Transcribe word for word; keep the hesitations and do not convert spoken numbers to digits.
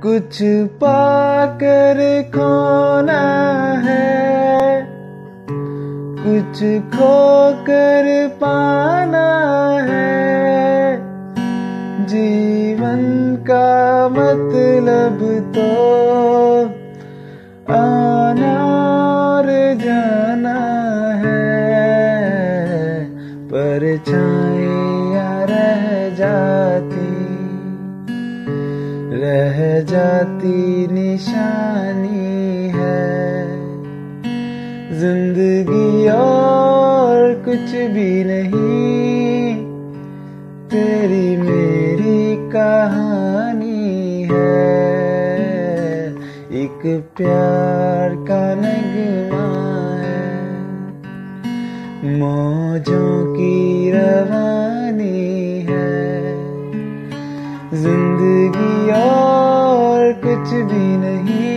कुछ पाकर खोना है, कुछ खोकर पाना है। जीवन का मतलब तो आना और जाना है, परछाइयाँ रह जाती रह जाती निशानी है। जिंदगी और कुछ भी नहीं, तेरी मेरी कहानी है। एक प्यार का नगमा है, मौजों की रवानी है। जिंदगी और कुछ भी नहीं,